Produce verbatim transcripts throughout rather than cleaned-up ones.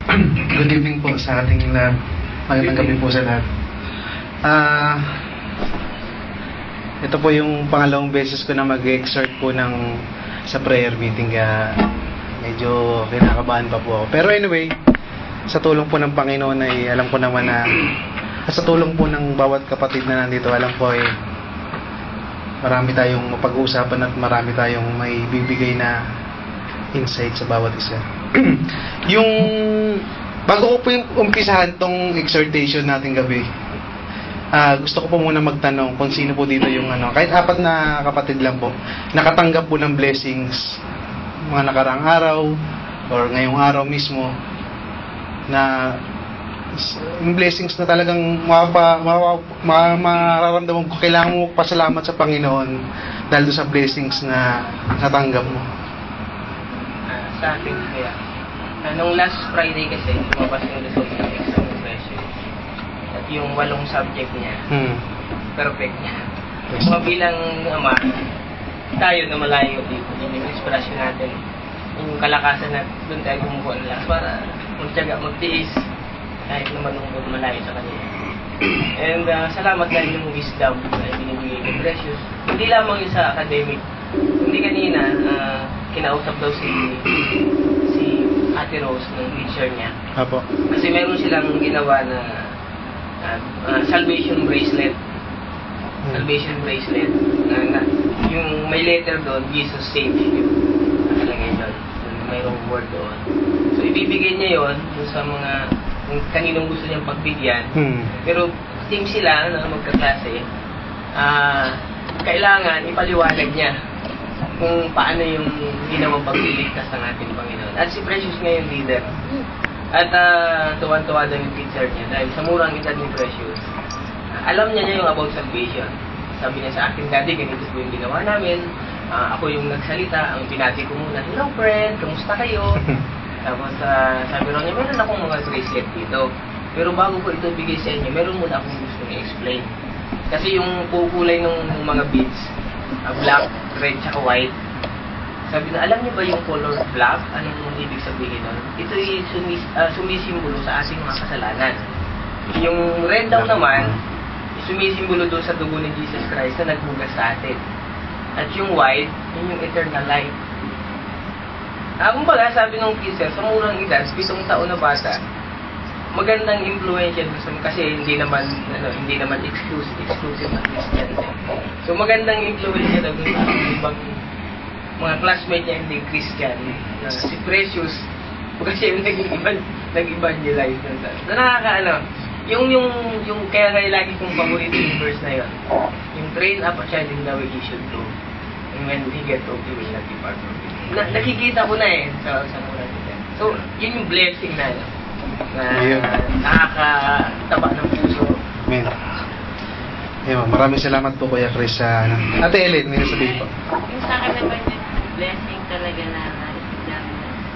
Good evening po sa ating lahat. Magandang gabi po sa lahat. Ah, ito po yung pangalawang beses ko na mag-exert po ng sa prayer meeting, kaya medyo kinakabahan pa po ako. Pero anyway, sa tulong po ng Panginoon ay alam ko naman na sa tulong po ng bawat kapatid na nandito, alam ko ay marami tayong mapag-uusapan at marami tayong may bibigay na insight sa bawat isa. Yung bago ko po yung umpisahan tong exhortation natin gabi, uh, gusto ko po muna magtanong kung sino po dito yung ano, kahit apat na kapatid lang po, nakatanggap po ng blessings mga nakaraang araw or ngayong araw mismo, na yung blessings na talagang mapa, mapa, ma, mararamdaman ko kailangan mo pasalamat sa Panginoon dahil sa blessings na natanggap mo. Uh, sa akin kaya uh, nung last Friday kasi lumabas yung result ng exam ng pressure at yung walong subject niya, hmm. perfect niya. Yes. Mga bilang ama, tayo na malayo dito, yun yung inspirasyon natin, yung kalakasan na doon tayo gumuha ng lakas para magtiyaga, magtiis kahit naman nung malayo sa kanila. And uh, salamat dahil yung wisdom na binibigay ni Precious, hindi lamang yung sa academic. Hindi kanina uh, kinausap daw si si Ate Rose ng teacher niya. Apo. Kasi meron silang ginawa na uh, uh, salvation bracelet. Hmm. Salvation bracelet. Na, na, yung may letter doon, Jesus saves you. Nakalagay doon. Mayroong word doon. So ibibigay niya yon dun sa mga kung kaninong gusto niyang pagbigyan. Hmm. Pero team sila na magkaklase, uh, kailangan ipaliwanag niya kung paano yung ginawang pagliligtas ng ating Panginoon. At si Precious ngayon leader. At uh, tuwan-tuwa daw yung teacher niya dahil sa murang edad ni Precious, uh, alam niya niya yung about salvation. Sabi niya sa akin, Daddy, ganito po yung ginawa namin. Uh, ako yung nagsalita, ang binati ko muna, hello friend, kamusta kayo? Tapos uh, sabi rin niya, meron akong mga bracelet dito. Pero bago ko ito bigay sa inyo, meron muna akong gusto i-explain. Kasi yung kukulay ng mga beads, uh, black, red, tsaka white. Sabi na, alam niyo ba yung color black? Anong ibig sabihin nun? Ito ay sumis, uh, sumisimbolo sa ating mga kasalanan. Yung red daw naman, sumisimbolo doon sa dugo ni Jesus Christ na nagbugas sa atin. At yung white, yun yung eternal life. Ah, kumbaga, sabi ng teacher, sa murang edad, pitong taon na bata, magandang influensya doon kasi hindi naman ano, hindi naman exclusive exclusive na Christian. So magandang influensya daw doon sa ibang mga classmates niya hindi Christian. Na si Precious, kasi yung nag-iban, nag-evangelize doon. So nakakaano, yung yung yung kaya kaya lagi kong paborito yung verse na yun. Yung train up a child in the way he should go. And when he gets old, he will not depart from it. Na, nakikita ko na eh sa, sa mura nila. So, yun yung blessing na yun. Na uh, nakakataba ng puso. Amen. Ayun, maraming salamat po Kuya Chris sa ano. Ate Ellen, may nasabihin po. Yung sa akin naman yung blessing talaga na narisip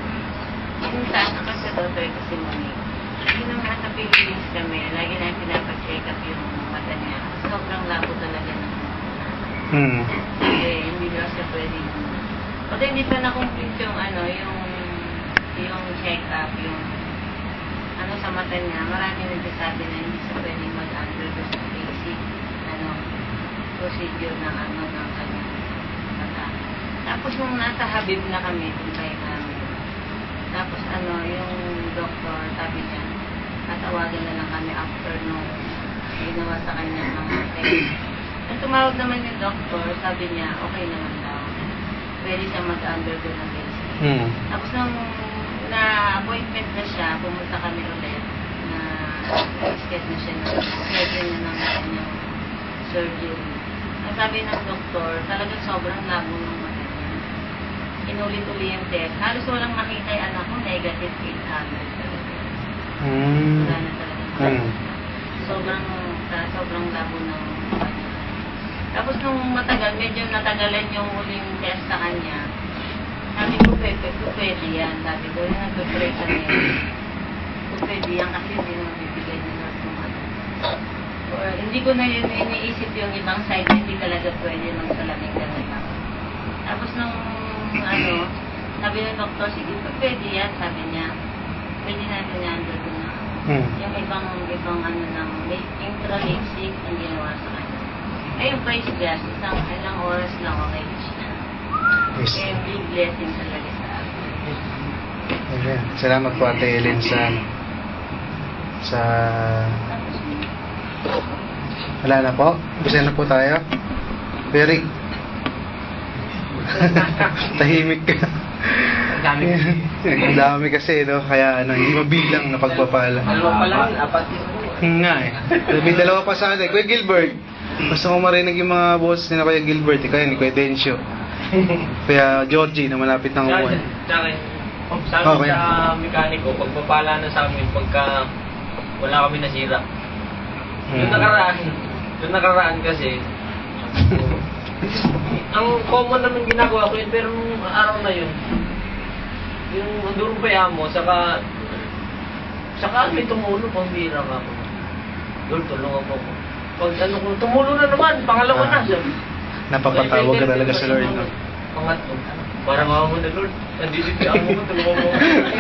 yung sa akin kasi daughter ko si Monique. Yung naman sa Philippines kami, lagi na pinapacheck up yung mata niya. Sobrang labo talaga ng Hmm. Kasi hindi na siya pwede. Kasi hindi pa na-complete yung ano, yung yung check-up, yung ano sa mata niya. Marami nagsasabi na hindi siya pwedeng mag-undergo sa basic ano, procedure ng ano, ng kanyang mata. Tapos nung nasa Habib na kami, tuntay namin. Tapos ano, yung doktor, sabi niya, natawagan na lang kami after nung ginawa sa kanya mga test. Nung tumawag naman yung doktor, sabi niya, okay naman daw. Pwede siya mag-undergo ng basic. Hmm. Tapos nung na-appointment na siya, pumunta kami ulit na schedule na siya na schedule na ng kanyang surgery. Ang sabi ng doktor, talagang sobrang labo ng mata niya. Inulit-uli yung test. Halos walang makita yung anak ko, negative eight hundred talaga. Hmm. Wala na talaga. Hmm. Sobrang, sobrang labo ng mata niya. Tapos nung matagal, medyo natagalan yung huling test sa kanya. Sabi ko, pwede, pwede yan. Sabi ko, yung nag-pray sa niya. Pwede yan kasi hindi naman bibigay ng nurse ng ano. Or, hindi ko na yun iniisip yung ibang side na hindi talaga pwede ng salaming ganun lang. Tapos nung ano, sabi ng doktor, sige, pwede yan, sabi niya. Pwede natin Hmm. Yung ibang, ibang ano ng, intralipstick ang ginawa sa kanya. Ay, yung praise glass, isang ilang oras lang okay siya. Yes. Kaya big blessing talaga sa akin. Amen. Salamat po Ate Ellen sa sa wala na po. Busin na po tayo. Very tahimik ka. Ang dami. Ang dami kasi, no? Kaya ano, hindi mabilang na pagpapala. Dalawa pa lang, apat yun. Nga eh. May dalawa pa sa atin. Kuya Gilbert, gusto ko marinig yung mga boses ni Kuya Gilbert. Eh, kaya ni Kuya Dencio. Kaya Georgie na malapit ng Sa uwan. sa akin, sa amin Okay. sa mekaniko, pagpapala na sa amin pagka wala kami nasira. Yung Hmm. nakaraan, yung nakaraan kasi, ang common naman ginagawa ko yun, pero nung araw na yun, yung durong paya mo, saka, saka may tumulong, pambira ka ako. Lord, tulungan mo ko. Pag ano ko, tumulong na naman, pangalawa na. Ah. Sabi, Napapatawag ka talaga sa Lord, no? Pangatlo. Parang ako mo na, Lord. Nandito si Amo mo, tulungan mo.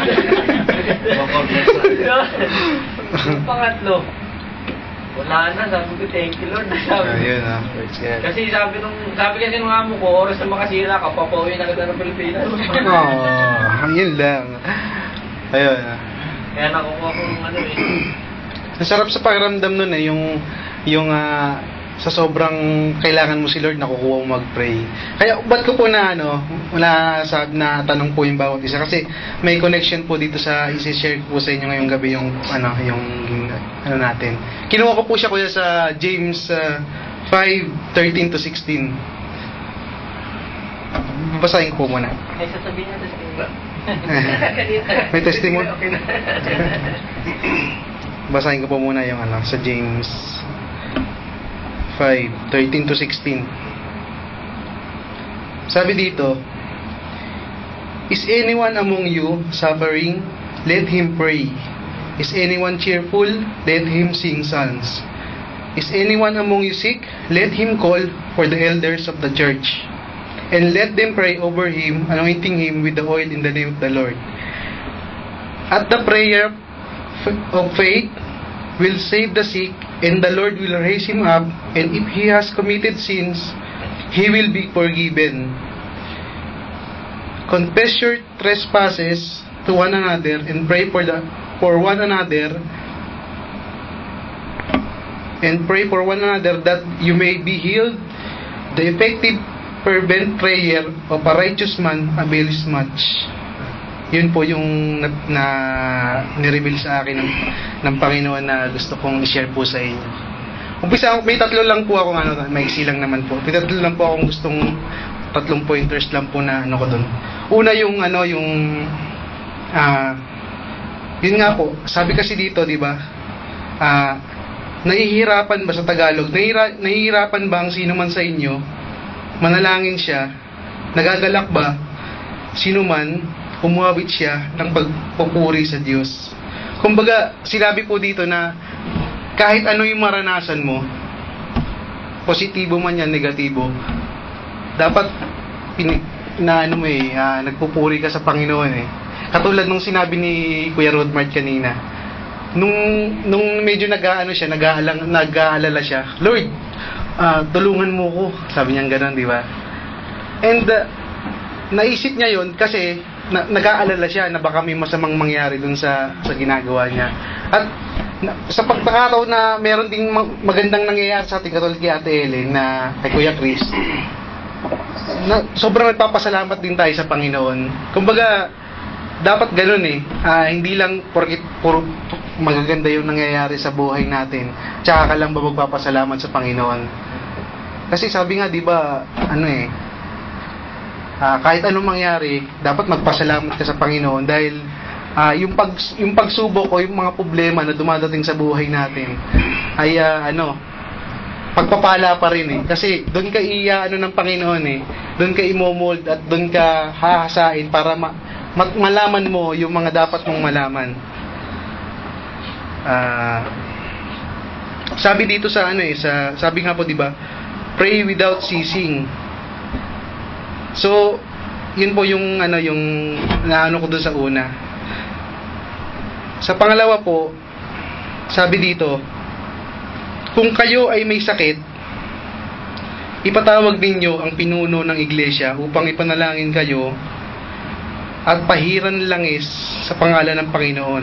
Yung pangatlo, wala na. Sabi ko, thank you, Lord. Sabi. Ayun ah. Praise God. Kasi sabi nung, sabi kasi nung amo ko, oras na makasira ka, papauwi na kita ng Pilipinas. Oh, yun lang. Ayun ah. Kaya nakukuha ko ng ano eh. Nasarap sa pakiramdam nun eh, yung, yung ah, sa sobrang kailangan mo si Lord, nakukuha mo mag-pray. Kaya, ba't ko po na, ano, na, sa, na tanong po yung bawat isa? Kasi, may connection po dito sa, isi-share ko po sa inyo ngayong gabi yung, ano, yung, ano natin. Kinuha ko po siya kuya sa James uh, five thirteen to sixteen. Basahin ko po muna. May sasabihin natin sa inyo. May testimony. Okay na. Basahin ko po muna yung ano sa James five thirteen to sixteen. Sabi dito, is anyone among you suffering? Let him pray. Is anyone cheerful? Let him sing psalms. Is anyone among you sick? Let him call for the elders of the church, and let them pray over him, anointing him with the oil in the name of the Lord. At the prayer of faith will save the sick, and the Lord will raise him up, and if he has committed sins, he will be forgiven. Confess your trespasses to one another, and pray for the for one another, and pray for one another that you may be healed. The effective fervent prayer of a righteous man avails much. Yun po yung na, na nireveal sa akin ng, ng Panginoon na gusto kong i-share po sa inyo. Umpisa, may tatlo lang po ako, ano, maiksi lang naman po. May tatlo lang po akong gustong, tatlong pointers lang po na ano ko doon. Una yung, ano, yung, ah, yun nga po, sabi kasi dito, di ba, ah, nahihirapan ba sa Tagalog, nahihira, nahihirapan ba ang sino man sa inyo, manalangin siya, nagagalak ba, sino man, umuawit siya ng pagpupuri sa Diyos. Kumbaga, sinabi po dito na kahit ano yung maranasan mo, positibo man yan, negatibo, dapat pin, na ano mo eh, uh, nagpupuri ka sa Panginoon eh. Katulad nung sinabi ni Kuya Rodmart kanina, nung nung medyo nag-aano siya, nag-aalang nag-aalala siya, Lord, uh, tulungan mo ko. Sabi niya gano'n, di ba? And uh, naisip niya yon kasi na, nag-aalala siya na baka may masamang mangyari dun sa sa ginagawa niya. At na, sa pagkakataon na meron ding magandang nangyayari sa ating katulad kay Ate Ellen na kay Kuya Chris, na sobrang nagpapasalamat din tayo sa Panginoon. Kumbaga, dapat ganun eh. Uh, hindi lang porkit puro magaganda yung nangyayari sa buhay natin, tsaka ka lang ba magpapasalamat sa Panginoon. Kasi sabi nga, di ba, ano eh, uh, kahit anong mangyari, dapat magpasalamat ka sa Panginoon dahil uh, yung, pag, yung pagsubok o yung mga problema na dumadating sa buhay natin ay uh, ano, pagpapala pa rin eh. Kasi doon ka iya ano ng Panginoon eh. Doon ka imomold at doon ka hahasain para ma malaman mo yung mga dapat mong malaman. Uh, sabi dito sa ano eh, sa sabi nga po 'di ba, pray without ceasing. So, yun po yung ano yung naano ko doon sa una. Sa pangalawa po, sabi dito, kung kayo ay may sakit, ipatawag ninyo ang pinuno ng iglesia upang ipanalangin kayo at pahiran langis sa pangalan ng Panginoon.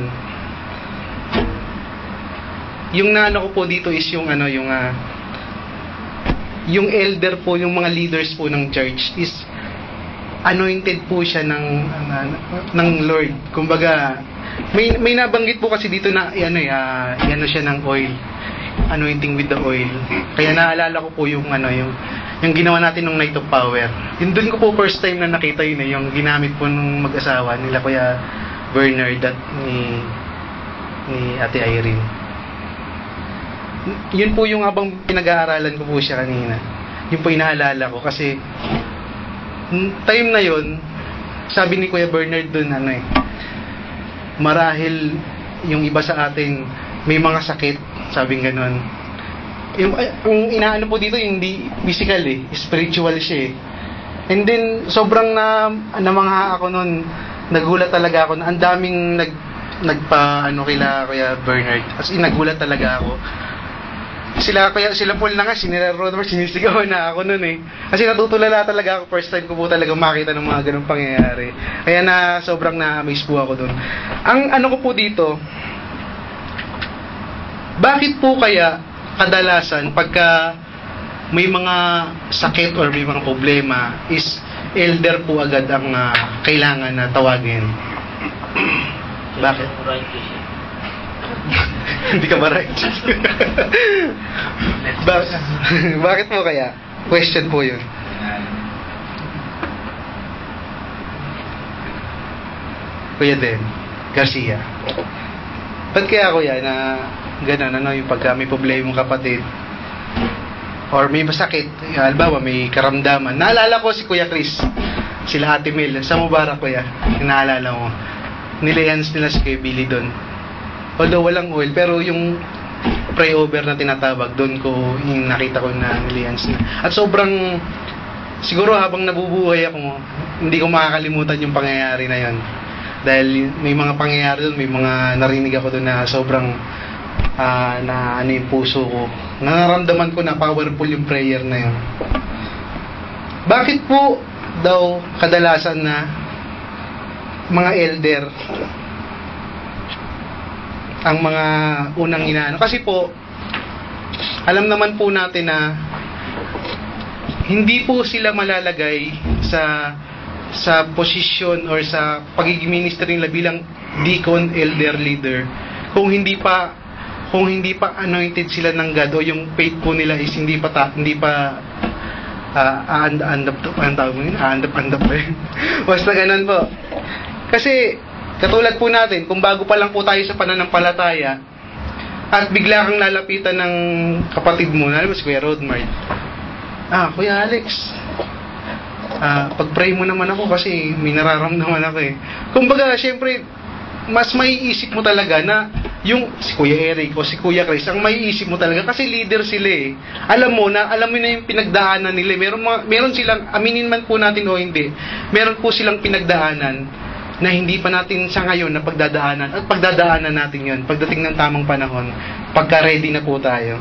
Yung naano ko po dito is yung ano, yung uh, yung elder po, yung mga leaders po ng church is anointed po siya ng uh, ng Lord. Kumbaga, may may nabanggit po kasi dito na ano uh, ano siya ng oil. Anointing with the oil. Kaya naalala ko po yung ano yung yung ginawa natin nung Night of Power. Yun doon ko po first time na nakita yun eh, yung ginamit po nung mag-asawa nila Kuya Bernard at ni ni Ate Irene. Yun po yung habang pinag-aaralan ko po siya kanina. Yun po inaalala ko kasi time na yun, sabi ni Kuya Bernard doon ano eh, marahil yung iba sa atin may mga sakit, sabing ganon. Yung, yung inaano po dito, yung hindi physical eh, spiritual siya eh. And then, sobrang na, namangha ako nun, nagulat talaga ako, na ang daming nag, nagpa, ano kila Kuya Bernard, as in, nagulat talaga ako. Sila, kaya sila Paul na nga, sinila Rodmer, sinisigawan na ako nun eh. Kasi natutulala talaga ako, first time ko po talaga makita ng mga ganung pangyayari. Kaya na, sobrang na-amaze po ako dun. Ang ano ko po dito, bakit po kaya kadalasan pagka may mga sakit or may mga problema is elder po agad ang uh, kailangan na tawagin? Bakit? Hindi ka ba righteous? ba- bakit po kaya? Question po yun. Kuya Den Garcia, ba't kaya kuya na ganun, ano, yung pagka may problema mong kapatid or may masakit, halimbawa may karamdaman. Naalala ko si Kuya Chris, sila Ate Mel sa Mubarak kuya, naalala mo nilehans nila si Kuya Billy doon, although walang oil, pero yung pray over na tinatawag doon ko yung nakita ko na nilehans na. At sobrang siguro habang nabubuhay ako, hindi ko makakalimutan yung pangyayari na yon, dahil may mga pangyayari doon, may mga narinig ako doon na sobrang Uh, na ano yung puso ko, nararamdaman ko na powerful yung prayer na yun. Bakit po daw kadalasan na mga elder ang mga unang inaano? Kasi po alam naman po natin na hindi po sila malalagay sa sa posisyon or sa pagiging ministry nila bilang deacon, elder, leader kung hindi pa kung hindi pa anointed sila ng God o yung faith po nila is hindi pa ta, hindi pa uh, andap to andap andap andap basta ganun po. Kasi katulad po natin, kung bago pa lang po tayo sa pananampalataya at bigla kang lalapitan ng kapatid mo, alam mo si Kuya Rodmar, ah Kuya Alex, ah pag-pray mo naman ako kasi may nararamdaman ako eh. Kumbaga syempre mas maiisip mo talaga na yung si Kuya Eric o si Kuya Chris, ang maiisip mo talaga kasi leader sila eh. Alam mo na, alam mo na yung pinagdaanan nila. Meron, meron silang, aminin man po natin o hindi, meron po silang pinagdaanan na hindi pa natin sa ngayon na pagdadaanan at pagdadaanan natin yon pagdating ng tamang panahon, pagka ready na po tayo.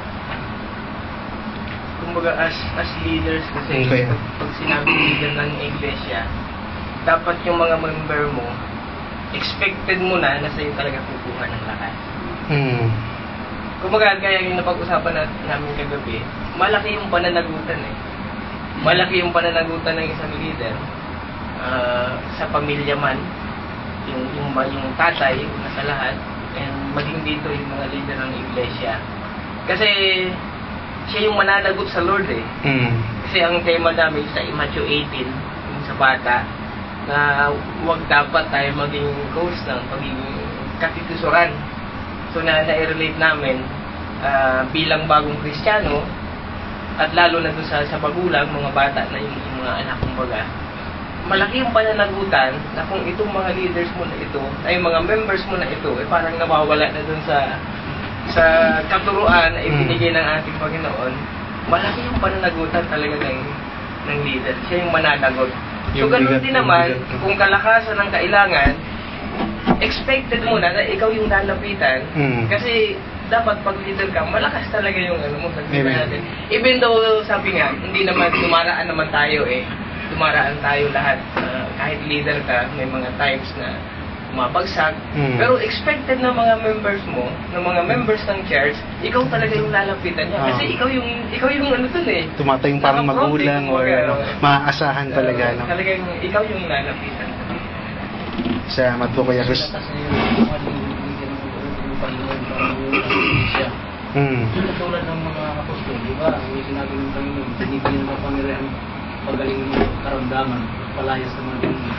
Kumbaga as as leaders kasi okay. pag, pag sinabi leader ng iglesia, dapat yung mga member mo expected mo na na sa'yo talaga kukuha ng lakas. Hmm. Kumbaga, kaya yung napag-usapan natin namin kagabi, malaki yung pananagutan eh. Malaki yung pananagutan ng isang leader uh, sa pamilya man, yung, yung, yung tatay, na sa lahat, and maging dito yung mga leader ng iglesia. Kasi siya yung mananagot sa Lord eh. Hmm. Kasi ang tema namin sa Matthew eighteen, yung sa bata, na huwag dapat tayo maging ghost ng pagiging katitusuran. So na na-relate namin uh, bilang bagong Kristiyano at lalo na doon sa, sa magulang, mga bata na yung, yung mga anak kumbaga, malaki yung pananagutan na kung itong mga leaders mo na ito ay mga members mo na ito eh parang nawawala na doon sa sa katuruan na ibinigay ng ating Panginoon. Malaki yung pananagutan talaga ng, ng leader. Siya yung mananagot. So, ganun din naman, kung kalakasan ng kailangan, expected muna na ikaw yung lalapitan. Mm. Kasi dapat pag leader ka, malakas talaga yung ano mo. Sabihin Amen. natin. Even though, sabi nga, hindi naman, dumaraan naman tayo eh. Dumaraan tayo lahat. Uh, kahit leader ka, may mga times na mabagsak. Mm. Pero expected na mga members mo, ng mga members ng church, ikaw talaga yung lalapitan niya. Ah. Kasi ikaw yung, ikaw yung ano dun eh. Tumatayong parang Nakaprotect magulang mo, or ano, ano. maaasahan talaga. No? Talagang ikaw yung lalapitan. Salamat po, Kuya Chris. Kasi yung yung Panginoon, yung siya. Mm. Katulad ng mga apostol, di ba? Yung sinabi ng Panginoon, binibigyan ng kapangyarihan pagaling ng karamdaman, palayas ng mga demon.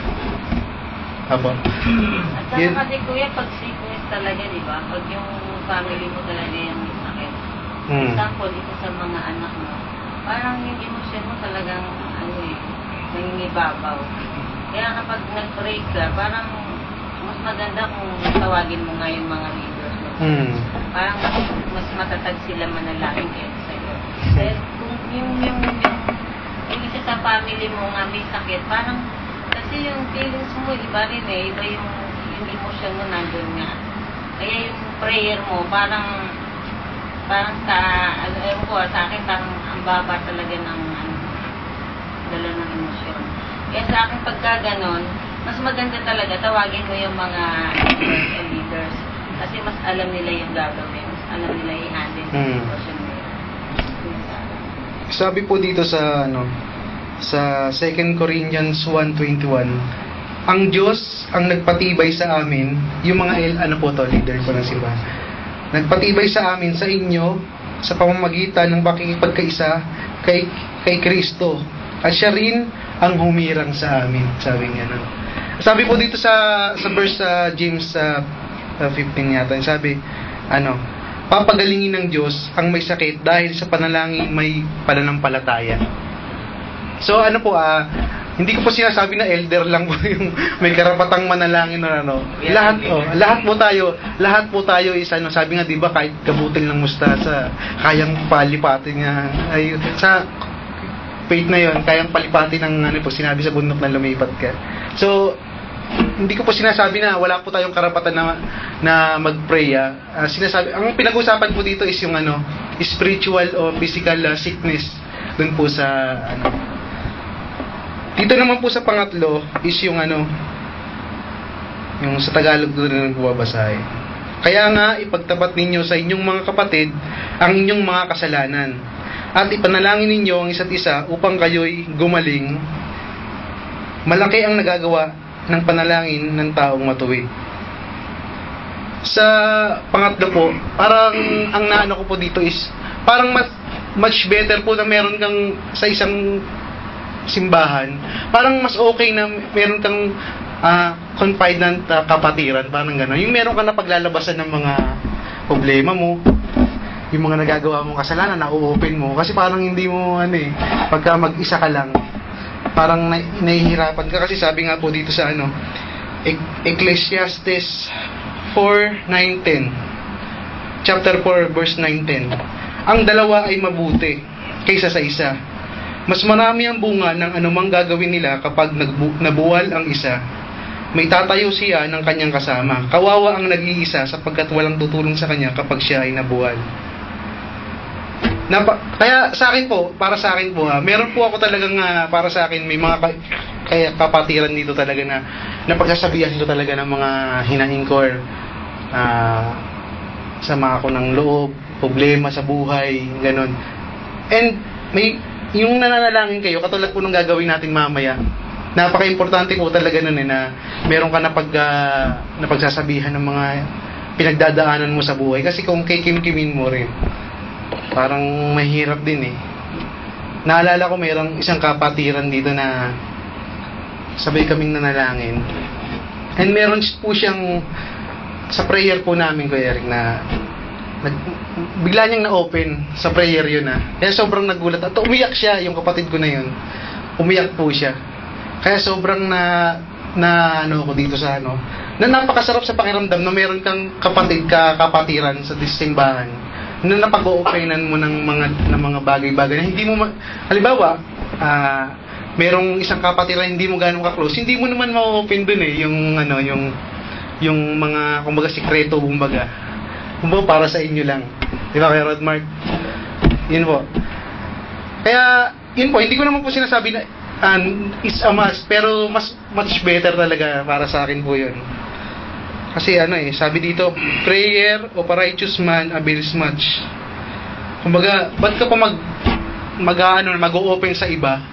Apo. At saka Yun. kasi kuya, pag sickness talaga, di ba? Pag yung family mo talaga yung may sakit. Mm. Example, ito sa mga anak mo, parang yung emotion mo talagang, ano eh, nangingibabaw. Kaya kapag nag-pray ka, parang mas maganda kung tawagin mo nga yung mga leaders mo. Mm. Parang mas, mas matatag sila manalangin kaysa sa'yo. Dahil kung yung, yung, yung, yung isa sa family mo nga may sakit, parang, kasi yung feelings mo, iba rin eh, iba yung, yung emotion mo nandun nga. Kaya yung prayer mo, parang, parang sa, ano, ewan ko, sa akin, parang ang baba talaga ng, ano, dala ng emosyon. Kaya sa akin, pagka ganon, mas maganda talaga, tawagin mo yung mga leaders and leaders. Kasi mas alam nila yung gagawin, mas alam nila i-handle yung Hmm. situation nila. Yun sa akin. Sabi po dito sa ano sa Second Corinthians one twenty-one, ang Diyos ang nagpatibay sa amin, yung mga el, ano po to, leader po ng simbahan. Nagpatibay sa amin sa inyo sa pamamagitan ng pakikipagkaisa kay kay Kristo. At siya rin ang humirang sa amin, sabi niya no. Sabi po dito sa sa verse sa James uh, uh, fifteen yata, sabi ano, papagalingin ng Diyos ang may sakit dahil sa panalangin may pananampalataya. So ano po, ah, hindi ko po sinasabi na elder lang po yung may karapatang manalangin or ano. Lahat oh, lahat po tayo, lahat po tayo is ano, sabi nga 'di ba, kahit kabutil ng mustasa, kayang palipatin niya ay sa faith na 'yon, kayang palipatin ng ano po sinabi sa bundok na lumipat ka. So hindi ko po sinasabi na wala po tayong karapatan na na mag-pray. Ah. Uh, sinasabi, ang pinag-usapan po dito is yung ano, spiritual o physical uh, sickness dun po sa ano. Dito naman po sa pangatlo is yung ano, yung sa Tagalog doon na bumabasahin. Kaya nga ipagtapat ninyo sa inyong mga kapatid ang inyong mga kasalanan at ipanalangin ninyo ang isa't isa upang kayo'y gumaling. Malaki ang nagagawa ng panalangin ng taong matuwid. Sa pangatlo po, parang ang naano ko po dito is parang mas much better po na meron kang sa isang simbahan, parang mas okay na meron kang uh, confident uh, kapatiran, parang gano'n. Yung meron ka na paglalabasan ng mga problema mo, yung mga nagagawa mong kasalanan, na-open mo. Kasi parang hindi mo, ano eh, pagka mag-isa ka lang, parang na- nahihirapan ka. Kasi sabi nga po dito sa ano, e- Ecclesiastes four nine ten, chapter four, verse nine ten, ang dalawa ay mabuti kaysa sa isa. Mas marami ang bunga ng anumang gagawin nila kapag nagbu- nabuwal ang isa. May tatayo siya ng kanyang kasama. Kawawa ang nag-iisa sapagkat walang tutulong sa kanya kapag siya ay nabuwal. Napa- kaya sa akin po, para sa akin po, ha, meron po ako talagang uh, para sa akin may mga ka- kaya kapatiran dito talaga na napagsasabihan ko talaga ng mga hinaing ko or uh, sama ako ng loob, problema sa buhay, ganun. And may yung nananalangin kayo, katulad po ng gagawin natin mamaya, napaka-importante po talaga nun eh, na meron ka na pag, uh, napagsasabihan ng mga pinagdadaanan mo sa buhay. Kasi kung kikim-kimin mo rin, parang mahirap din eh. Naalala ko mayroong isang kapatiran dito na sabay kaming nanalangin. And meron po siyang, sa prayer po namin, Kuya Eric, na nag, bigla niyang na-open sa prayer yun ah. Kaya sobrang nagulat. At umiyak siya, yung kapatid ko na yun. Umiyak po siya. Kaya sobrang na, na ano ko dito sa ano, na napakasarap sa pakiramdam na meron kang kapatid ka, kapatiran sa simbahan. Na napag-oopenan mo ng mga, ng mga bagay-bagay na hindi mo, ma- halimbawa, ah, merong isang kapatiran hindi mo ganun ka-close, hindi mo naman ma-open dun eh, yung ano, yung yung mga, kumbaga, sikreto, kumbaga. Kumbaga, para sa inyo lang. Di ba, Kuya Rodmark? Yun po. Kaya, yun po, hindi ko naman po sinasabi na um, is a must, pero mas much better talaga para sa akin po yun. Kasi ano eh, sabi dito, prayer of a righteous man avails much. Kumbaga, ba't ka pa mag, mag, ano, mag-o-open sa iba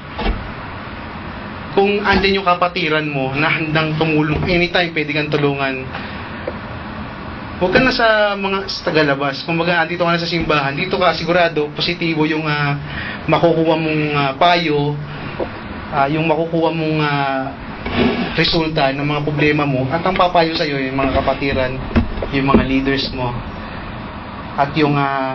kung andyan yung kapatiran mo na handang tumulong anytime, pwede kang tulungan. Huwag ka na sa mga sa tagalabas. Kung baga, andito ka na sa simbahan, dito ka sigurado, positibo yung uh, makukuha mong uh, payo, uh, yung makukuha mong uh, resulta ng mga problema mo, at ang papayo sa iyo yung mga kapatiran, yung mga leaders mo, at yung uh,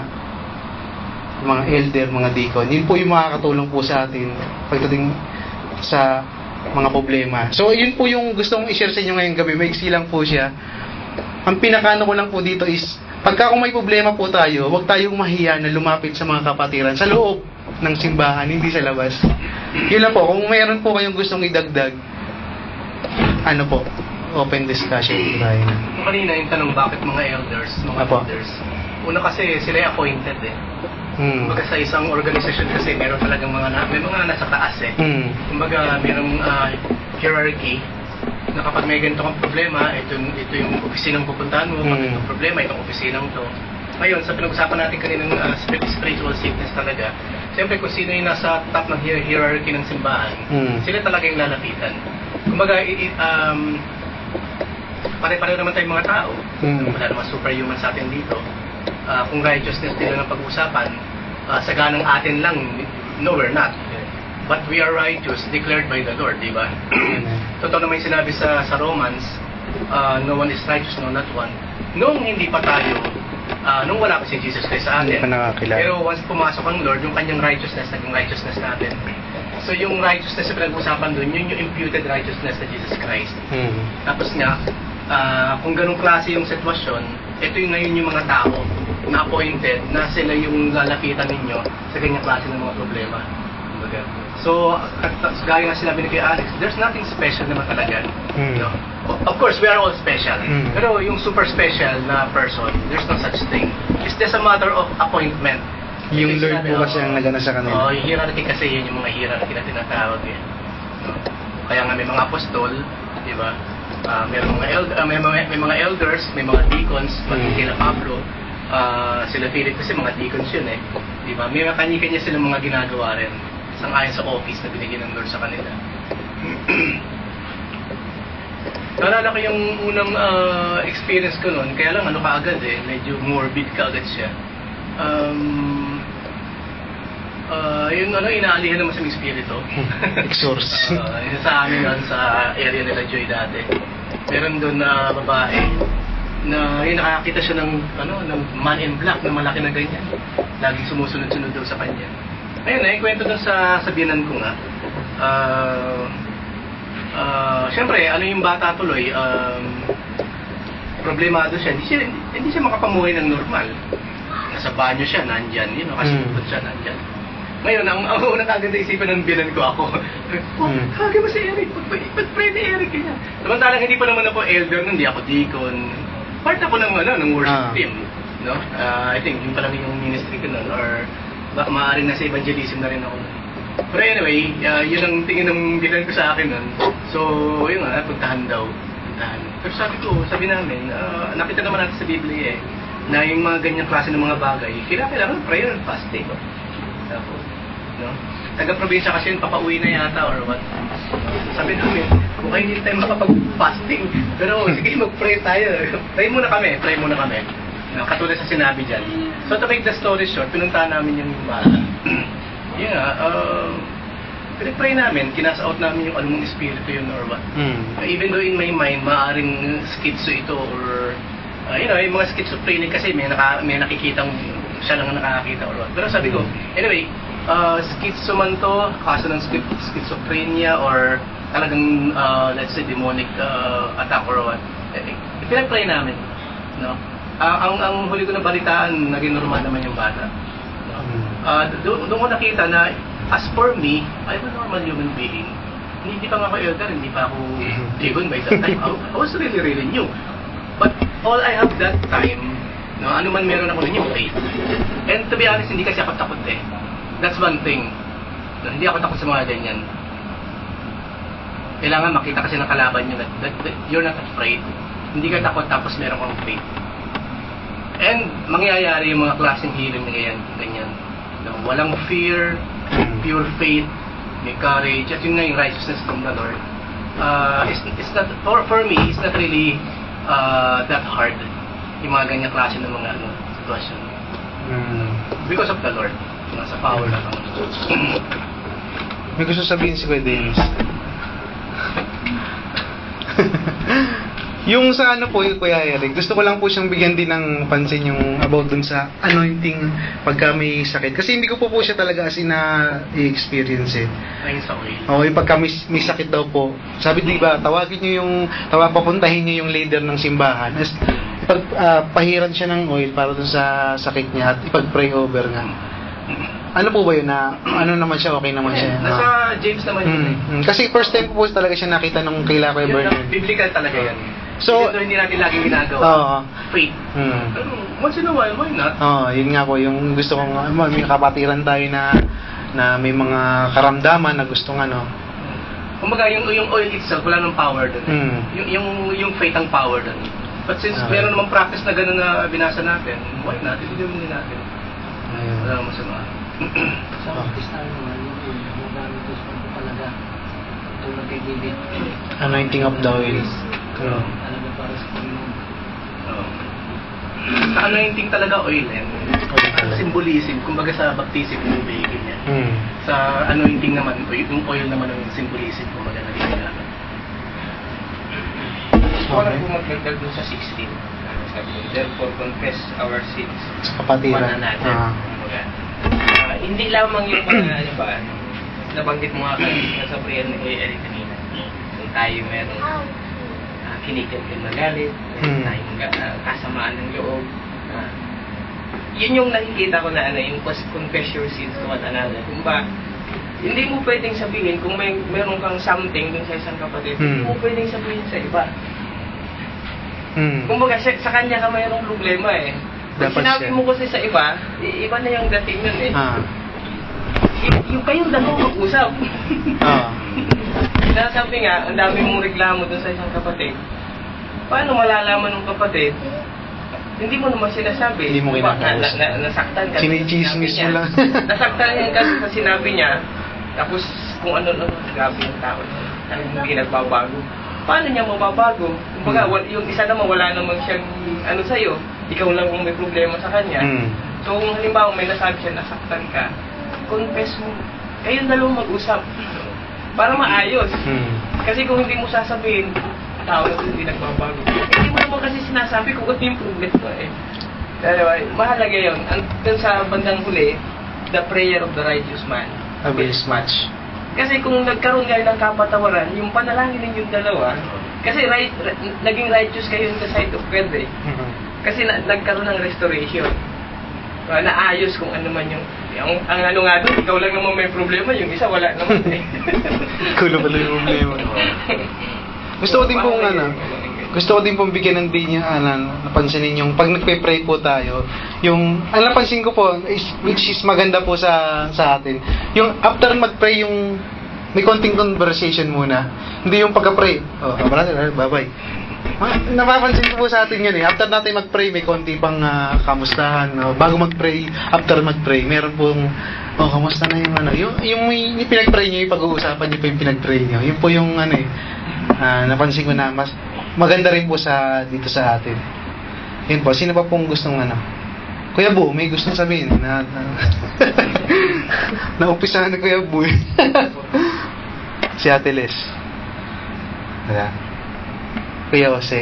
mga elder, mga deacon. Yun po yung makakatulong po sa atin pagdating sa mga problema. So, yun po yung gusto kong i-share sa inyo ngayong gabi. Maiksi lang po siya. Ang pinakano ko lang po dito is, pagka kung may problema po tayo, huwag tayong mahiya na lumapit sa mga kapatiran sa loob ng simbahan, hindi sa labas. Yun lang po. Kung mayroon po kayong gustong idagdag, ano po, open discussion po tayo. Kanina yung tanong, bakit mga elders, mga Apo. leaders? Una kasi sila appointed eh. Hmm. Kumbaga sa isang organisasyon kasi meron talagang mga na, may mga nasa taas eh. Hmm. Kumbaga merong uh, hierarchy na kapag may ganito kang problema, ito, ito yung opisinang pupuntahan mo, pag Hmm. itong problema, itong opisinang to. Ngayon, sa pinag-usapan natin kaninang uh, spiritual sickness talaga, siyempre kung sino yung nasa top ng hier- hierarchy ng simbahan, Hmm. sila talaga yung lalapitan. Kumbaga, i- i- um, pare-pareho naman tayong mga tao. Hmm. Wala naman superhuman sa atin dito. Uh, kung righteousness nila ng pag-usapan, uh, saganang atin lang, no, we're not. But we are righteous, declared by the Lord, di ba? Totoo naman yung sinabi sa, sa Romans, uh, no one is righteous, no, not one. Nung hindi pa tayo, uh, nung wala pa si Jesus Christ sa Hindi atin. pa nakakilala. Pero once pumasok ang Lord, yung kanyang righteousness, naging righteousness natin. So yung righteousness na pinag-usapan doon, yun yung imputed righteousness na Jesus Christ. Hmm. Tapos nga, uh, kung ganong klase yung sitwasyon, ito yung ngayon yung mga tao na appointed na sila yung lalapitan ninyo sa ganyang klase ng mga problema. Kumbaga. So, at, at, gaya nga sinabi ni kay Alex, there's nothing special naman talaga. Mm. No? Of course, we are all special. Mm. Pero yung super special na person, there's no such thing. It's just a matter of appointment. Yung Kasi Lord sinabi, po kasi oh, ang nagana sa kanila. Oh, yung hierarchy kasi yun yung mga hierarchy na tinatawag eh. No? Kaya nga may mga apostol, di ba? Uh, may mga eld uh, may, mga, may mga elders, may mga deacons, pati Mm. kila Pablo, uh, sila Philip kasi mga deacons yun eh. Di ba? May kanya-kanya silang mga ginagawa rin sang-ayon sa office na binigyan ng Lord sa kanila. Naalala ko yung unang uh, experience ko noon, kaya lang ano ka agad eh, medyo morbid ka agad siya. Um, uh, yung ano, inaalihan naman sa mga espiritu. Exorcism. Uh, yun sa amin nun, sa area nila Joy dati. Meron doon na babae na yun, nakakita siya ng ano, ng man in black na malaki na ganyan. Laging sumusunod-sunod daw sa kanya. Ayun eh, kwento doon sa sabihanan ko nga. Uh, uh, Siyempre, ano yung bata tuloy, um, problemado siya. Hindi siya, hindi siya makapamuhay ng normal. Nasa banyo siya, nandyan. You know, kasi Mm. siya, nandyan. Ngayon, ang, ang unang agad na isipan ng binan ko ako, oh, Mm. kagay mo si Eric, pag-pray ni Eric kanya. Samantalang hindi pa naman ako elder nun, hindi ako deacon. Part ako ng, ano, ng worship Ah. team. No? Uh, I think, yun pa lang yung ministry ko nun, or ba, maaaring nasa evangelism na rin ako nun. Pero anyway, uh, yun ang tingin ng binan ko sa akin nun. So, yun nga, puntahan daw. Puntahan. Pero sabi ko, sabi namin, uh, nakita naman natin sa Biblia eh, na yung mga ganyang klase ng mga bagay, kailangan prayer and fasting. Tapos, no? Taga-probinsya kasi yun, papauwi na yata or what. Sabi namin, okay, hindi tayo makapag-fasting. Pero sige, mag-pray tayo. Pray muna kami, pray muna kami. No, katulad sa sinabi dyan. So to make the story short, pinuntahan namin yung bata. Yun nga, uh, pinag-pray namin, kinas-out namin yung anumang espiritu yun or what. Mm. Even though in my mind, maaaring schizo ito or uh, you know, yung mga schizophrenic kasi may, naka, may nakikitang siya lang ang nakakakita or what. Pero sabi ko, anyway, uh, schizo man to, kaso ng schi- schizophrenia or talagang, uh, let's say, demonic uh, attack or what. Eh, pinag-pray namin. No? Uh, ang, ang huli ko na balitaan, naging normal naman yung bata. No? Uh, doon doon ko nakita na, as for me, I'm a normal human being. Hindi pa nga ako elder, hindi pa ako deacon by that time. I, I was really, really new. all I have that time, no, ano man meron ako nun yung faith. And to be honest, hindi kasi ako takot eh. That's one thing. No, hindi ako takot sa mga ganyan. Kailangan makita kasi ng kalaban nyo that, that, that you're not afraid. Hindi ka takot tapos meron kang faith. And mangyayari yung mga klaseng healing na ganyan. ganyan. No, walang fear, pure faith, may courage, at yun nga yung righteousness from the Lord. Uh, it's, it's not, for, for me, it's not really uh, that hard. Yung mga ganyang klase ng mga ano, sitwasyon. Mm. Because of the Lord. Nasa power na lang. May gusto sabihin si Kuya Dennis. Yung sa ano po yung Kuya Eric, gusto ko lang po siyang bigyan din ng pansin yung about dun sa anointing pagka may sakit. Kasi hindi ko po po siya talaga as in na i-experience eh. Ayun sa oil. Oo, yung pagka may, may sakit daw po. Sabi di ba, tawagin niyo yung, tawag, papuntahin niyo yung leader ng simbahan. As, pag, uh, pahiran siya ng oil para dun sa sakit niya at ipag-pray over nga. Ano po ba yun na, ano naman siya, okay naman siya? Nasa James naman yun eh. Mm, mm. Kasi first time po talaga siya nakita nung kaila ko yung Yun, Bernard. biblical talaga yan. So, Even though hindi natin laging ginagawa. Oo. Faith. Mm. Pero once in a while, why not? Oo, yun nga po, yung gusto kong, ano, may kapatiran tayo na, na may mga karamdaman na gustong ano. Kumbaga, yung, yung oil itself, wala nang power doon. Mm. Yung, yung, yung faith ang power doon. But since Okay. meron namang practice na gano'n na binasa natin, why not? Ito din natin. Ayun. Wala namang masama. Sa artista naman, yung oil, magamit ko sa talaga. Ito nagkikibit. Anointing of the oil. Oo. Talaga para sa Panginoon. Oo. Sa anointing talaga oil eh. Ang symbolism, kumbaga sa baptism yung baby niya. Mm. Sa anointing naman, yung oil naman ang symbolism, kumbaga na ginagawa. Gusto ko lang po magdagdag dun sa sixteen. Sabi ko, therefore confess our sins Sa kapatiran. one another. Ah. Kumbaga, ah, hindi lamang yung mga, ano ba, nabanggit mo nga kanina sa prayer ni Kuya Eric kanina. Kung tayo meron uh, kinikitin na galit, meron Hmm. tayong uh, kasamaan ng loob. Uh, yun yung nakikita ko na ano, yung confess your sins to one another. Kung ba, hindi mo pwedeng sabihin kung may meron kang something dun sa isang kapatid, hindi Hmm. mo pwedeng sabihin sa iba. Mm. Kumbaga, sa, sa kanya ka mayroong problema eh. Pag Dapat sinabi siya. mo kasi sa iba, i- iba na yung dating nun eh. Ah. Y- yung kayong dalawa mag-usap. Ah. Kaya sabi nga, ang dami mong reklamo dun sa isang kapatid. Paano malalaman ng kapatid? Hindi mo naman sinasabi. Hindi mo Diba, kinakausap. na, na, nasaktan ka. Sinichismis mo lang. Nasaktan yan kasi sa sinabi niya. Tapos kung ano-ano, grabe yung tao. Talagang hindi nagbabago. Paano niya mababago? Kumbaga, Hmm. wal- yung isa naman wala namang siyang ano sa'yo. Ikaw lang kung may problema sa kanya. Mm. So kung halimbawa may nasabi siya, nasaktan ka, confess mo. Kayong dalawang mag-usap. Para maayos. Mm. Kasi kung hindi mo sasabihin, tao na hindi nagbabago. Hindi mo naman kasi sinasabi kung ano yung problema eh. Pero mahalaga yun. Ang dun sa bandang huli, the prayer of the righteous man. Avails much. Kasi kung nagkaroon kayo ng kapatawaran, yung panalangin ninyong dalawa, kasi right, right, naging righteous kayo in the sight of God eh. Mm. Kasi na, nagkaroon ng restoration. Uh, naayos kung ano man yung, yung ang ano nga doon, ikaw lang naman may problema, yung isa wala naman eh. Kulo pala yung problema. Gusto ko din pong ano, gusto ko din pong bigyan ng din yung ano, napansinin yung pag nagpe-pray po tayo, yung ang napansin ko po is, which is maganda po sa sa atin. Yung after mag-pray yung may konting conversation muna. Hindi yung pagka-pray. Oh, brother, bye-bye. Ah, napapansin ko po sa atin yun eh. After natin mag-pray, may konti pang uh, kamustahan. No? Bago mag-pray, after mag-pray, meron pong, oh, kamusta na yung ano. Yung, yung, yung, yung pinag-pray nyo, yung pag-uusapan nyo po yung pinag-pray nyo. Yun po yung ano eh. Uh, napansin ko na mas maganda rin po sa dito sa atin. Yun po. Sino pa pong gustong ano? Kuya Bu, may gustong sabihin na, na naumpisahan na Kuya Bu. Si Ate Les. Wala. Kuya Jose.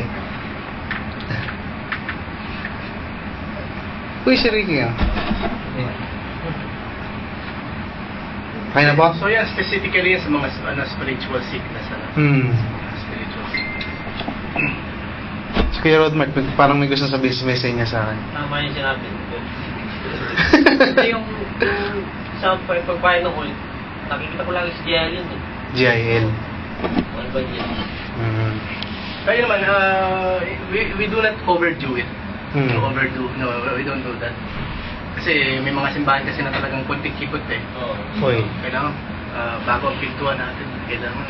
Uy, si Ricky ah. Kaya na ba? So yan, specifically yan sa mga ano, spiritual sickness. Ano? Hmm. Spiritual sickness. Si Kuya Rodmark, parang may gustong sabihin si Mesay niya sa akin. Tama yung sinabi ko. Kasi yung, yung sa pagpapain ng oil, nakikita ko lang si Jalen eh. G I L. Ano ba yun? Hmm. Kaya naman, uh, we, we do not overdo it. Hmm. Overdo. No, we don't do that. Kasi may mga simbahan kasi na talagang kuntik-kipot eh. Oo. Hoy. Kailangan, uh, bago ang pintuan natin, kailangan...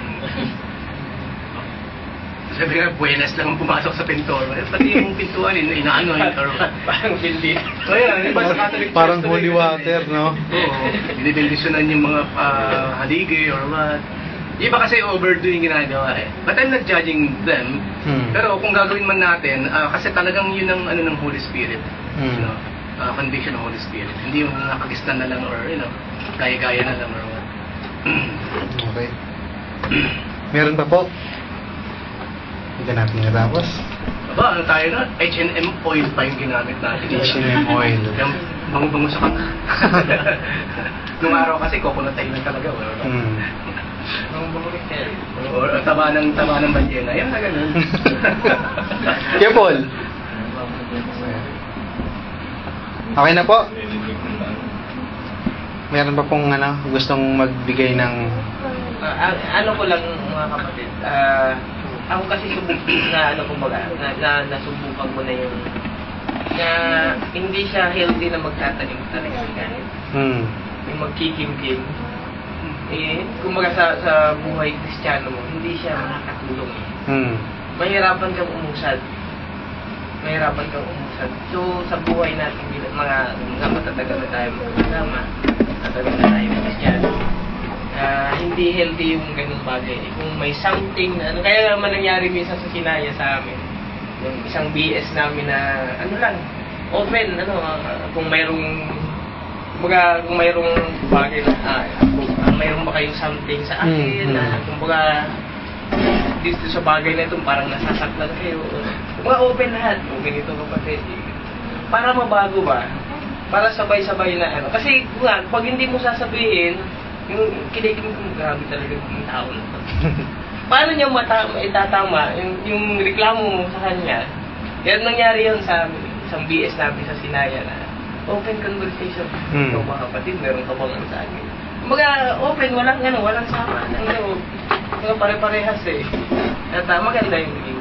Sabi nga, buenas lang ang pumasok sa pintuan. Eh, pati yung pintuan, ina inaano yun. Parang bindi. So yan, iba sa Catholic Church. Parang tuloy holy ganun water, eh. no? Oo. Binibendisyonan yung mga uh, haligi or what. Iba kasi overdo yung ginagawa eh. But I'm not judging them. Hmm. Pero kung gagawin man natin, uh, kasi talagang yun ang ano ng Holy Spirit. Hmm. You know, uh, conviction ng Holy Spirit. Hindi yung nakagisnan na lang or, you know, gaya-gaya na lang or what. Okay. Meron pa po? Hindi ka natin natapos. Aba, ano tayo na? H and M oil pa yung ginamit natin. H and M oil. Yung bango-bango sa kanta. Nung araw kasi, coconut oil lang talaga. Or, Hmm. Ang bumalik niya. or, or taba ng, taba ng badyena. Yan na ganun. Kaya Paul. Okay na po. Meron pa pong ano, gustong magbigay ng... Ah, ang- ano ko lang mga kapatid, ah, ako kasi subok na ano kumbaga, na, na nasubukan ko na yung na hindi siya healthy na magtatanim-tanim kahit Hmm. yung magkikim-kim. Eh, kumbaga sa, sa buhay Kristiyano mo, hindi siya makakatulong eh. Hmm. Mahirapan kang umusad. Mahirapan kang umusad. So, sa buhay natin, bilang mga, mga matatagal na tayo magkasama, matatagal na tayo Kristiyano, ah, hindi healthy yung ganung bagay. Eh, kung may something na, ano, kaya naman nangyari minsan sa Sinaya sa amin, yung isang B S namin na, ano lang, open, ano, ah, kung mayroong, kumbaga, kung mayroong bagay na, ah, kung ah, mayroong ba kayong something sa akin, Mm, na, mm. kumbaga, dito sa bagay na ito, parang nasasaktan kayo. Kumbaga, open lahat. O ganito kapatid. Para mabago ba? Para sabay-sabay na, ano. Kasi, kung nga, pag hindi mo sasabihin, yung kinikim ko, grabe talaga yung tao na to. Paano niya mata itatama yung, yung reklamo mo sa kanya? Yan nangyari yun sa amin, isang B S namin sa Sinaya na open conversation. Hmm. Ikaw mga kapatid, meron ka bang ano sa akin? Kumbaga, open, walang ano, walang sama. Ano, mga pare-parehas eh. At uh, maganda yung naging.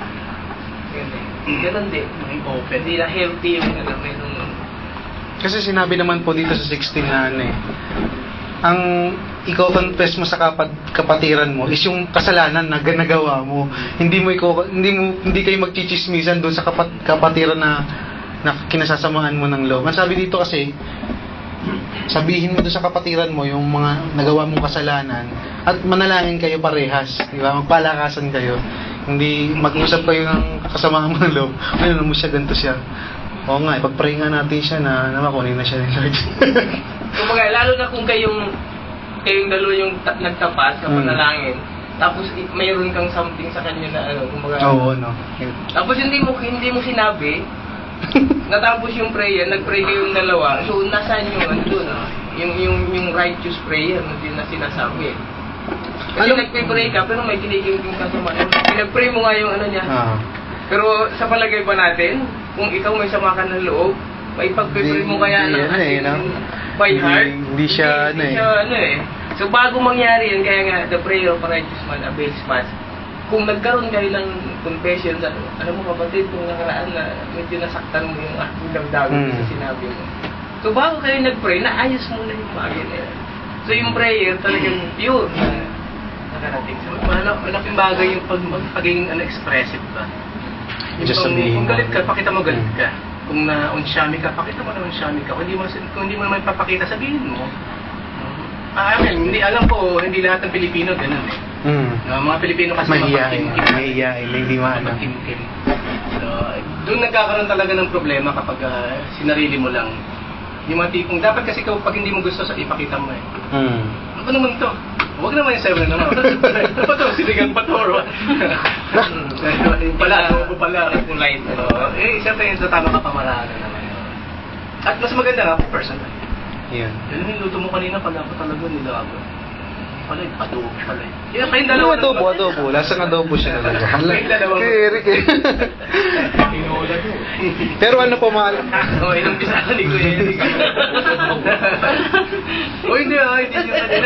Ganun eh. Ganun din. Maging open. Hindi na healthy yung ano, merong Kasi sinabi naman po dito sa sixteen na ano eh, ang i-confess mo sa kapat kapatiran mo is yung kasalanan na ginagawa mo. Hindi mo iko hindi mo hindi kayo magchichismisan doon sa kapat kapatiran na na kinasasamahan mo ng loob. Ang sabi dito kasi, sabihin mo doon sa kapatiran mo yung mga nagawa mong kasalanan at manalangin kayo parehas, di ba? Magpalakasan kayo. Hindi mag-usap kayo ng kasamahan mo ng loob. Ano mo siya, ganito siya. Oo nga, ipag-pray nga natin siya na namakunin na siya ni Lord. kumbaga, lalo na kung kayong kayong dalawa yung ta- nagtapat sa Hmm. panalangin, tapos i- mayroon kang something sa kanya na ano, kumbaga, Oo, no. tapos hindi mo hindi mo sinabi, natapos yung prayer, nag-pray kayong dalawa, so nasaan yung ano doon, ah? yung, yung, yung righteous prayer na din na sinasabi. Kasi Alam- nagpray ka, pero may kinikimkim ka sa mga. Pinag-pray mo nga yung ano niya. Ah. Pero sa palagay ba natin, kung ikaw may sama ka ng loob, may pag-pray mo kaya Hindi, ng ano eh, no? by Hindi- heart? hindi siya, ano hindi eh. siya, ano eh. So bago mangyari yun, kaya nga, the prayer of a righteous man avails much. Kung nagkaroon kayo ng confession, sa, alam mo kapatid, kung nakaraan na medyo nasaktan mo yung aking damdamin Hmm. sa sinabi mo. So bago kayo nag-pray, naayos mo na yung bagay na yan. So yung prayer talagang pure na nakarating sa mga. Malak- malaking bagay yung pag magpaging ano, expressive ba? Yung Just kung, sabihin kung mo. galit ka, pakita mo galit Hmm. ka. Kung na unsyami ka, pakita mo na unsyami ka. Kung hindi mo, kung hindi mo naman papakita, sabihin mo. Ah, I mean, hindi alam ko, hindi lahat ng Pilipino ganun eh. Mm. No, mga Pilipino kasi Mahihain, mapagkim-kim. mahihain, hindi maano. Mapagkim-kim. So, doon nagkakaroon talaga ng problema kapag ah, sinarili mo lang. Yung mga tipong, dapat kasi kapag hindi mo gusto, sa ipakita mo eh. Mm. Ano ba naman to? Huwag naman yung seven naman. Ano ba to? Sinigang pa to or what? Yung pala, ano ko pala. Polite. Oo. Eh, siyempre yung sa tamang kapamaraan naman. At mas maganda nga, personal. Yan. Yun yung luto mo kanina, pala pa talaga nila ako. pala, yung adobo pala. Yung kayong Ano dalawa. adobo, adobo. Lasang adobo siya talaga. Hala, Kayong dalawa. kay Eric eh. Tinola mo. Pero ano po mahal? Oo, inong bisa ka ni Kuya Eric. O hindi ah, hindi yung kanila.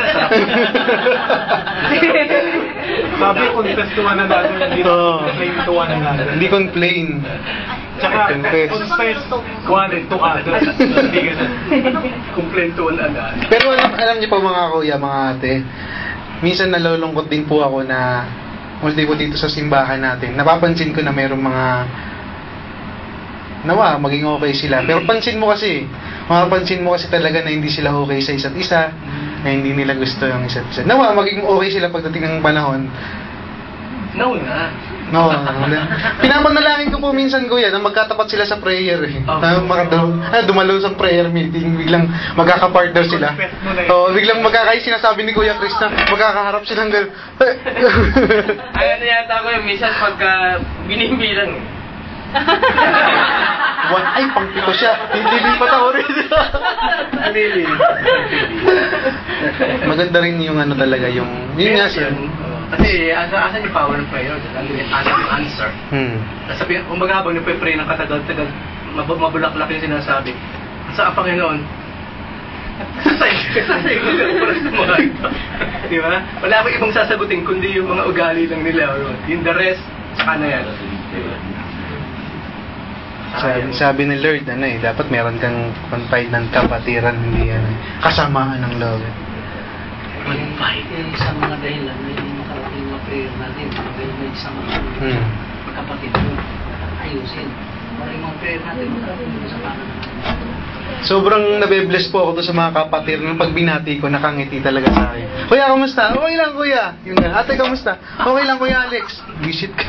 Sabi, contestuhan na natin. Hindi Oo. complain to one another. Hindi complain. Tsaka, Confess. confess one to others. Hindi ganun. Kumplentuan agad. Pero alam, alam niyo po mga kuya, mga ate, minsan nalulungkot din po ako na multi po dito sa simbahan natin. Napapansin ko na mayroong mga nawa, maging okay sila. Pero pansin mo kasi, mapapansin mo kasi talaga na hindi sila okay sa isa't isa, na hindi nila gusto yung isa't isa. Nawa, maging okay sila pagdating ng panahon. No na. No, pinapanalangin ko po minsan kuya na magkatapat sila sa prayer eh. Oh. Na makadalo, ah, dumalo sa prayer meeting, biglang magkaka-partner sila. Oo, biglang magkakay sinasabi ni Kuya Chris na magkakaharap silang gano'n. Ay, ano yata ko yung minsan pagka binibilang. One, ay, pangpito siya. Hindi lipat ako rin. Really? Maganda rin yung ano talaga, yung... Yun nga siya. Kasi asa asa yung power of prayer, asa yung answer. Hmm. Sabi, kumbaga habang nagpe-pray ng katagal-tagal, mab- mabulaklak yung sinasabi. Sa ang Panginoon, sasay, sasay ko lang para sumahay. Di ba? Wala akong ibang sasagutin kundi yung mga ugali lang nila. Yung the rest, saka na yan. Di ba? Sabi, sabi ni Lord, ano eh, dapat meron kang confide ng kapatiran, hindi yan. Kasamaan ng loob. Confide. Yung isang mga dahilan na yung makarating na prayer natin, dahil may isang mga Hmm. kapatid mo, ayusin. Para yung mga prayer natin, makarating sa kanan. Sobrang nabe-bless po ako doon sa mga kapatir nung pag binati ko, nakangiti talaga sa akin. Kuya, kamusta? Okay lang, kuya. Yung nga, ate, kamusta? Okay lang, kuya Alex. Visit ka.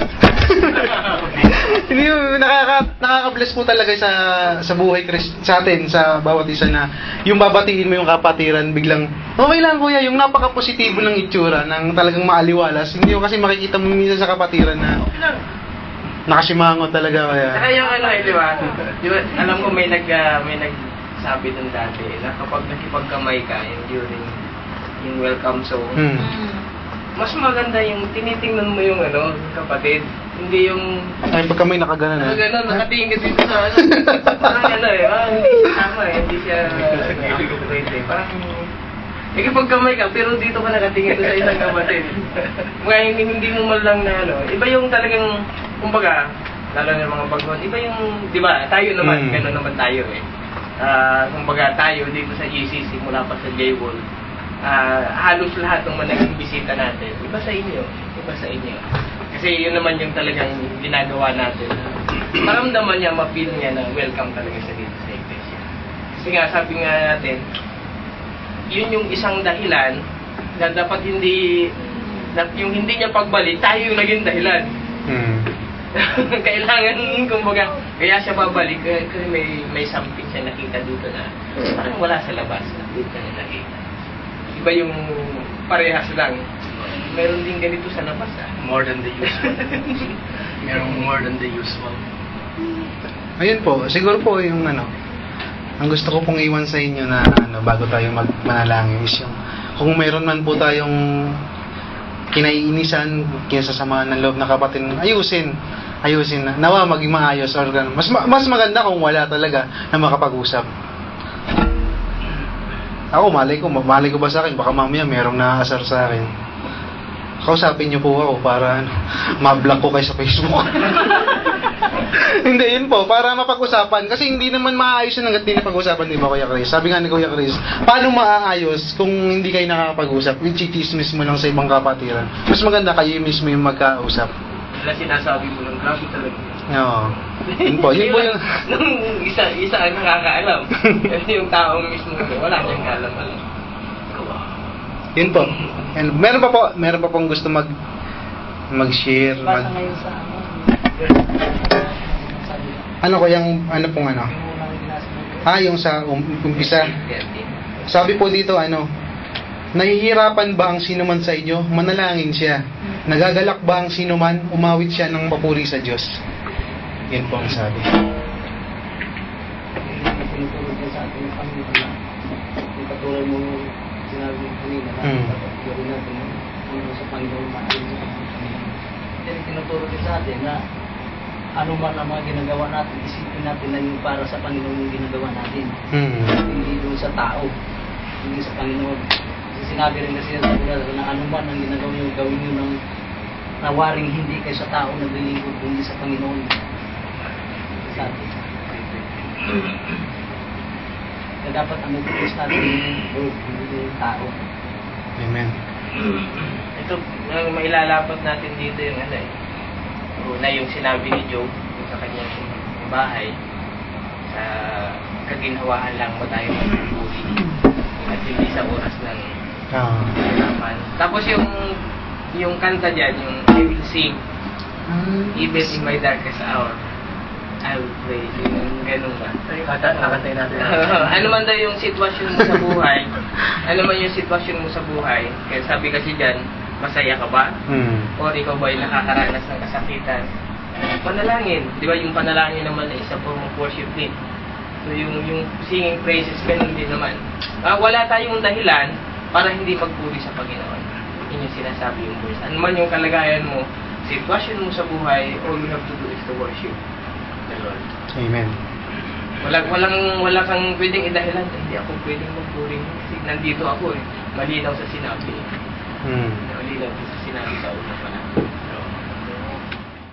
Hindi yung nakaka, nakaka-bless po talaga sa sa buhay Chris, sa atin, sa bawat isa na yung babatiin mo yung kapatiran, biglang, okay lang, kuya, yung napaka-positibo ng itsura, ng talagang maaliwalas. Hindi yung kasi makikita mo minsan sa kapatiran na nakasimango talaga kaya. Saka yung ano eh, di ba? Di ba, alam ko may nag, uh, may nagsabi dun dati na kapag nakipagkamay ka yung during yung welcome song, Hmm. mas maganda yung tinitingnan mo yung ano, kapatid. Hindi yung Ay, pagka may nakaganan ano eh. gano'n, nakatingin ka dito sa ano. Parang ano eh, parang hindi siya tama eh, hindi siya appropriate eh. Parang nakipagkamay ka, pero dito ka nakatingin doon sa isang kapatid. Mga hindi, hindi mo man lang na ano, iba yung talagang, kumbaga, lalo na mga baguhan, iba yung, di ba, tayo naman, Mm. gano'n naman tayo eh. Ah, kumbaga tayo dito sa G C C, mula pa sa J-Wall, ah, halos lahat ng mga naging bisita natin, iba sa inyo, iba sa inyo. Kasi yun naman yung talagang ginagawa natin. Maramdaman niya, ma-feel niya na welcome talaga siya dito sa iglesia. Kasi nga, sabi nga natin, yun yung isang dahilan na dapat hindi, na yung hindi niya pagbalik, tayo yung naging dahilan. Hmm. Kailangan, kumbaga, kaya siya babalik eh, kasi may may something siya nakita dito na parang wala sa labas na dito niya nakita. Iba yung parehas lang. Meron din ganito sa labas ah. More than the usual. Merong more than the usual. Ayun po, siguro po yung ano, ang gusto ko pong iwan sa inyo na ano, bago tayo magmanalangin is yung, kung meron man po tayong kinaiinisan, kinasasamahan ng loob na kapatid, ayusin, ayusin na, nawa maging maayos or ganun. Mas, mas maganda kung wala talaga na makapag-usap. Ako, malay ko, malay ko ba sa akin, baka mamaya merong nakaasar sa akin. Kausapin niyo po ako para ano, ma-block ko kayo sa Facebook. Hindi, yun po, para mapag-usapan. Kasi hindi naman maayos yun hanggat hindi napag-usapan, di ba, Kuya Chris? Sabi nga ni Kuya Chris, paano maaayos kung hindi kayo nakakapag-usap? Yung chitismis mo lang sa ibang kapatiran. Mas maganda kayo mismo yung magkausap. Wala sinasabi mo lang, grabe talaga. Oo. Yun po, yun po yung... Nung isa, isa ang nakakaalam. Kasi yung taong mismo, wala niyang alam-alam. Yun po. And meron pa po, meron pa pong gusto mag mag-share, mag Basta ngayon sa ano, ano ko yung ano pong ano? yung unang ginasa Ah, yung sa um, umpisa. Sabi po dito ano, nahihirapan ba ang sinuman sa inyo? Manalangin siya. Nagagalak ba ang sinuman? Umawit siya ng papuri sa Diyos. Yan po ang sabi. pinutulog niya sa ating Panginoon na yung katulad mo sinabi mo kanina na Hmm. dapat gawin natin yung sa Panginoon natin. Yan ang tinuturo din sa atin na ano man ang mga ginagawa natin, isipin natin na yung para sa Panginoon yung ginagawa natin. Mm. Hindi doon sa tao, hindi sa Panginoon. Kasi sinabi rin kasi sa Biblia na ano man ang ginagawa nyo, gawin nyo ng nawaring hindi kayo sa tao naglilingkod, kundi sa Panginoon. Sa atin. Kaya dapat ang mag-focus natin yung Lord, hindi yung tao. Amen. Ito, ang mailalapat natin dito yung ano eh. Una yung sinabi ni Job yung sa kanyang bahay, sa kaginhawaan lang ba tayo magpupuli at hindi sa oras ng Ah. hirapan. Tapos yung yung kanta dyan, yung I will sing even in my darkest hour I will praise you. Yung ganun ba? Kakantay natin. Ano man daw yung sitwasyon mo sa buhay, ano man yung sitwasyon mo sa buhay, kaya sabi kasi dyan, masaya ka ba? Mm. O ikaw ba ay nakakaranas ng kasakitan? Panalangin. Di ba yung panalangin naman ay isa form of worship din. So yung, yung singing praises, ganun din naman. Ah, wala tayong dahilan para hindi magpuri sa Panginoon. Yun yung sinasabi yung verse. Ano man yung kalagayan mo, sitwasyon mo sa buhay, all you have to do is to worship the Lord. Amen. Walang, walang, wala kang pwedeng idahilan. Hindi ako pwedeng magpuri. Kasi nandito ako eh. Malinaw sa sinabi. Mm. Malinaw sa sinabi sa una pa lang.